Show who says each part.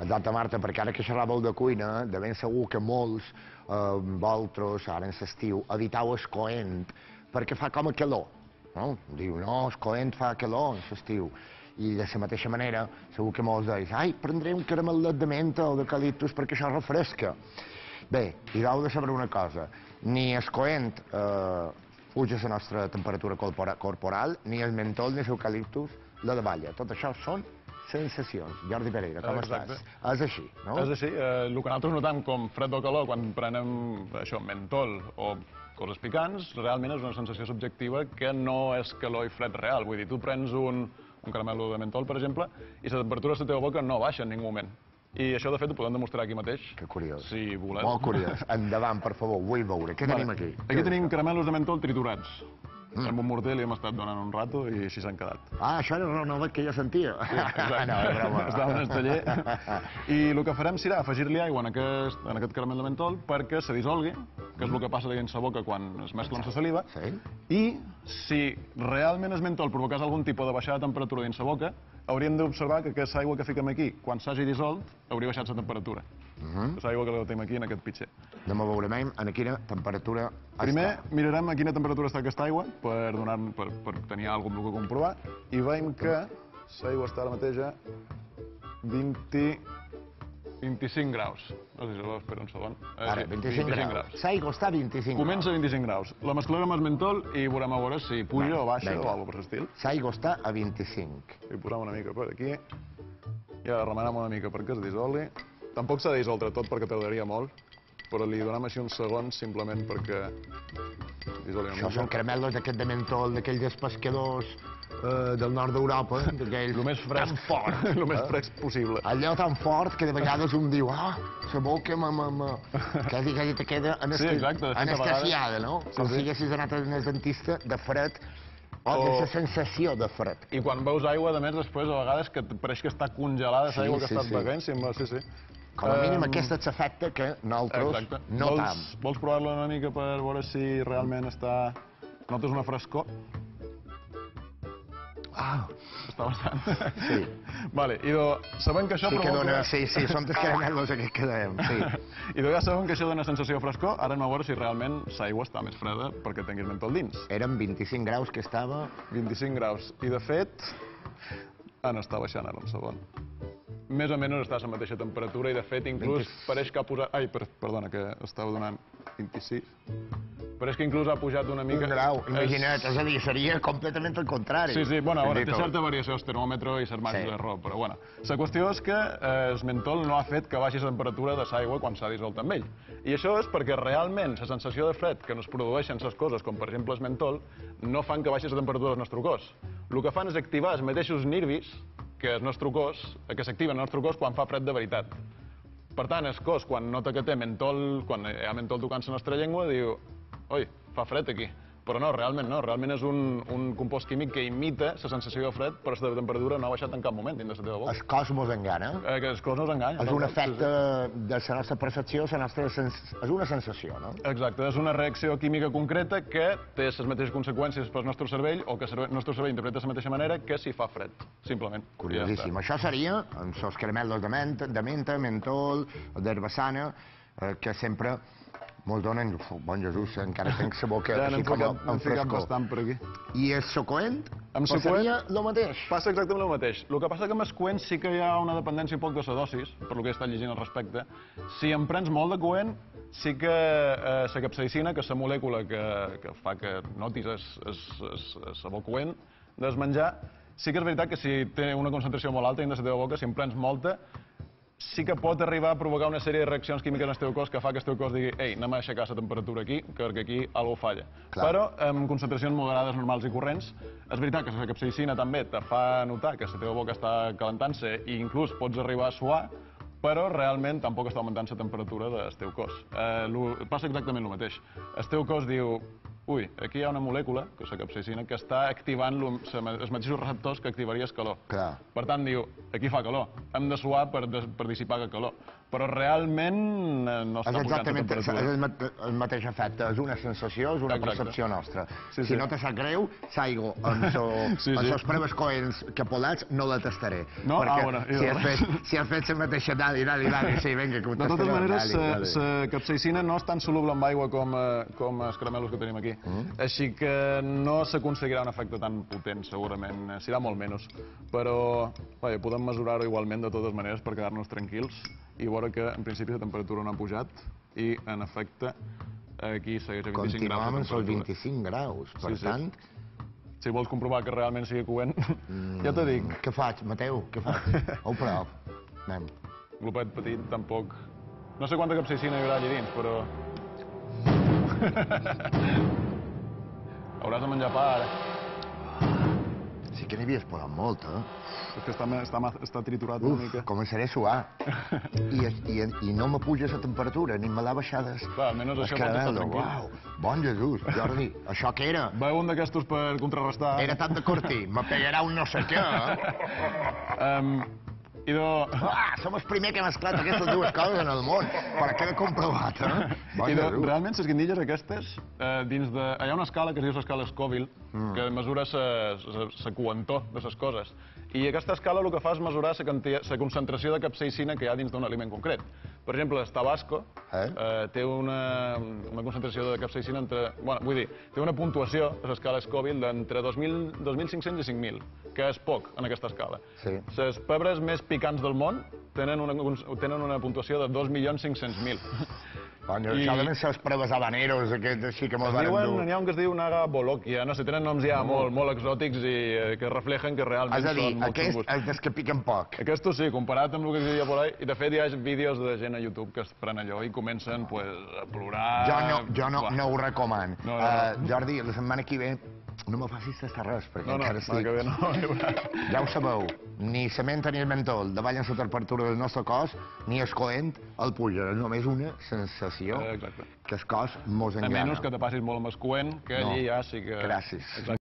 Speaker 1: Exacte, Marta, perquè ara que xerràveu de cuina, de ben segur que molts, vosaltres, ara en l'estiu, evitau el coent, perquè fa com a calor. No? Diu, no, el coent fa calor en l'estiu. I de la mateixa manera, segur que molts deis, ai, prendré un caramelet de menta o d'eucaliptus perquè això refresca. Bé, i heu de saber una cosa, ni el coent puja la nostra temperatura corporal, ni el mentol ni l'eucaliptus la davalla. Tot això són sensacions. Jordi Pereira, com estàs? És així, no?
Speaker 2: És així. El que nosaltres notam com fred o calor quan prenem això, mentol o coses picants, realment és una sensació subjectiva que no és calor i fred real. Vull dir, tu prens un caramelo de mentol, per exemple, i la temperatura de la teva boca no baixa en ningú moment. I això, de fet, ho podem demostrar aquí mateix.
Speaker 1: Que curiós.
Speaker 2: Si voleu.
Speaker 1: Molt curiós. Endavant, per favor, vull veure. Què tenim aquí?
Speaker 2: Aquí tenim caramelos de mentol triturats. Amb un morter li hem estat donant un rato i així s'han quedat.
Speaker 1: Ah, això era el novet que jo sentia.
Speaker 2: Sí, exacte.
Speaker 1: No, és broma.
Speaker 2: Estava en el taller. I el que farem serà afegir-li aigua en aquest caramel de mentol perquè se dissolgui, que és el que passa dins la boca quan es mescla amb la saliva.
Speaker 1: Sí.
Speaker 2: I si realment el mentol provocés algun tipus de baixada de temperatura dins la boca, hauríem d'observar que aquesta aigua que fiquem aquí, quan s'hagi dissolt, hauria baixat la temperatura. És aigua que la tenim aquí en aquest pitxer.
Speaker 1: Anem a veure en quina temperatura està.
Speaker 2: Primer mirarem a quina temperatura està aquesta aigua per tenir alguna cosa que comprovar i veiem que l'aigua està ara mateix a 25 graus. No sé si ho espera un segon.
Speaker 1: Ara, 25 graus. L'aigua està a 25 graus.
Speaker 2: Comença a 25 graus. La mesclarem amb el mentol i veurem a veure si puja o baixa o alguna cosa per l'estil.
Speaker 1: L'aigua està a 25.
Speaker 2: I posem una mica per aquí. I ara remenem una mica perquè es dissolgui. Tampoc s'ha de dissoldre tot perquè tardaria molt, però li donem així uns segons simplement perquè dissolgui una mica.
Speaker 1: Això són caramelos d'aquest de mentol, d'aquells pescadors del nord d'Europa, d'aquells tan forts.
Speaker 2: El més fresc possible.
Speaker 1: Allò tan fort que de vegades un diu, la boca quasi te queda anestesiada, no? Com si haguessis anat al dentista de fred o aquesta sensació de fred.
Speaker 2: I quan veus aigua, a més, després, a vegades, que pareix que està congelada l'aigua que estàs beguent, sí.
Speaker 1: Com a mínim aquest és l'efecte que nosaltres notam.
Speaker 2: Vols provar-lo una mica per veure si realment està... Notes una frescor? Està bastant.
Speaker 1: Sí.
Speaker 2: Vale, i sabem que això provoca...
Speaker 1: Sí, són els caramelos aquests que dèiem, sí.
Speaker 2: I ja sabem que això dona sensació de frescor, ara anem a veure si realment l'aigua està més freda perquè tinguis mentol dins.
Speaker 1: Eren 25 graus que estava...
Speaker 2: 25 graus. I de fet... està baixant ara un segon. Més o menys està a la mateixa temperatura i de fet inclús pareix que ha posat... Ai, perdona, que estava donant 26. Pareix que inclús ha pujat una mica...
Speaker 1: Un grau, imagina't, és a dir, seria completament el contrari.
Speaker 2: Sí, bueno, té certa variació el termòmetre i les marges d'error, però bueno. La qüestió és que el mentol no ha fet que baixi la temperatura de l'aigua quan s'ha dissolt amb ell. I això és perquè realment la sensació de fred que ens produeixen les coses, com per exemple el mentol, no fan que baixi la temperatura del nostre cos. El que fan és activar els mateixos nervis que el nostre cos, que s'activa el nostre cos quan fa fred de veritat. Per tant, el cos, quan nota que té mentol, quan hi ha mentol tocant la nostra llengua, diu oi, fa fred aquí. Però no, realment és un compost químic que imita la sensació de fred, però la temperatura no ha baixat en cap moment dins de la teva boca.
Speaker 1: El cos mos enganya.
Speaker 2: El cos nos enganya.
Speaker 1: És un efecte de la nostra percepció, és una sensació, no?
Speaker 2: Exacte, és una reacció química concreta que té les mateixes conseqüènces pel nostre cervell o que el nostre cervell interpreta de la mateixa manera que si fa fred, simplement.
Speaker 1: Curiosíssim. Això seria amb els caramelos de menta, mentol, d'herbassana, que sempre mos donen, bon Jesús, encara tenc la boca així com en frescor.
Speaker 2: Bastant per aquí.
Speaker 1: I el sucoent passaria el mateix?
Speaker 2: Passa exactament el mateix. El que passa que amb el coent sí que hi ha una dependència un poc de la dosis, per lo que he estat llegint al respecte. Si en prens molt de coent, sí que la capsaïcina, que és la molècula que fa que notis el sabor coent del menjar, sí que és veritat que si té una concentració molt alta dins de la teva boca, si en prens molta, sí que pot arribar a provocar una sèrie de reaccions químiques en el teu cos que fa que el teu cos digui ei, anem a aixecar la temperatura aquí, perquè aquí alguna cosa falla. Però amb concentracions moderades, normals i corrents, és veritat que la capsaïcina també te fa notar que la teva boca està calentant-se i inclús pots arribar a suar, però realment tampoc està augmentant la temperatura del teu cos. Passa exactament el mateix. El teu cos diu ui, aquí hi ha una molècula, que és la capsaïcina, que està activant els mateixos receptors que activaria el calor. Per tant, diu, aquí fa calor, hem de suar per dissipar el calor. però realment no està pujant la temperatura.
Speaker 1: És el mateix efecte, és una sensació, és una percepció nostra. Si no te sap greu, saigo, amb les proves coents que polats no la tastaré.
Speaker 2: No?
Speaker 1: Perquè si has fet la mateixa dali, sí, vinga, que ho tastaré.
Speaker 2: De totes maneres, la capsaïcina no és tan soluble en aigua com els caramelos que tenim aquí. Així que no s'aconseguirà un efecte tan potent, segurament. Serà molt menys. Però podem mesurar-ho igualment, de totes maneres, per quedar-nos tranquils i veure que, en principi, la temperatura no ha pujat i, en efecte, aquí segueix a 25 graus de temperatura.
Speaker 1: Continuem amb els 25 graus, per tant...
Speaker 2: Si vols comprovar que realment sigui coent, ja t'ho dic.
Speaker 1: Què faig, Mateu? Què faig? Ho prou. Anem.
Speaker 2: Glopet petit, tampoc. No sé quanta capsaïcina hi haurà allà dins, però... Hauràs de menjar pa, ara.
Speaker 1: Sí que n'hi havies posat molt,
Speaker 2: És que està triturat una mica.
Speaker 1: Començaré a suar. I no me puja la temperatura, ni me l'ha baixada.
Speaker 2: Clar, almenys això pot estar tranquil.
Speaker 1: Bon Jesús, Jordi, això què era?
Speaker 2: Veu un d'aquestos per contrarrestar.
Speaker 1: Era tant de cortí, me pegarà un no sé què. Som els primers que hem mesclat aquestes dues coses en el món, però queda comprovat,
Speaker 2: Realment, les guindilles aquestes, dins de... Hi ha una escala que es diu l'escala Scoville, que mesura la coentor de les coses. I aquesta escala el que fa és mesurar la concentració de capsaïcina que hi ha dins d'un aliment concret. Per exemple, el tabasco té una concentració de capsaïcina entre... Vull dir, té una puntuació de l'escala Scoville d'entre 2.500 i 5.000, que és poc en aquesta escala. Les pebres més picants del món tenen una puntuació de 2.500.000.
Speaker 1: Això deuen ser les proves habaneros, aquests així que me'ls varen dur.
Speaker 2: N'hi ha un que es diu Naga Bolokia, no sé, tenen noms ja molt exòtics i que reflejen que realment són molt xungos. És a dir,
Speaker 1: aquests és dels que piquen poc.
Speaker 2: Aquestos sí, comparat amb el que hi ha por ahí, i de fet hi ha vídeos de gent a YouTube que es pren allò i comencen a plorar...
Speaker 1: Jo no ho recomano. Jordi, la setmana que ve no me facis tastar res, perquè encara estic... Ja ho sabeu, ni la menta ni el mentol davallen la temperatura del nostre cos, ni el coent el puja. És només una sensació que el cos mos enllana.
Speaker 2: A menys que te passis molt amb el coent, que allí ja sí que...
Speaker 1: Gràcies.